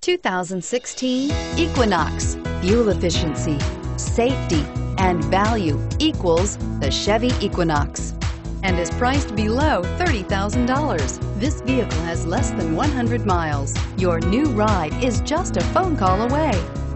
2016 Equinox. Fuel efficiency, safety, and value equals the Chevy Equinox, and is priced below $30,000. This vehicle has less than 100 miles. Your new ride is just a phone call away.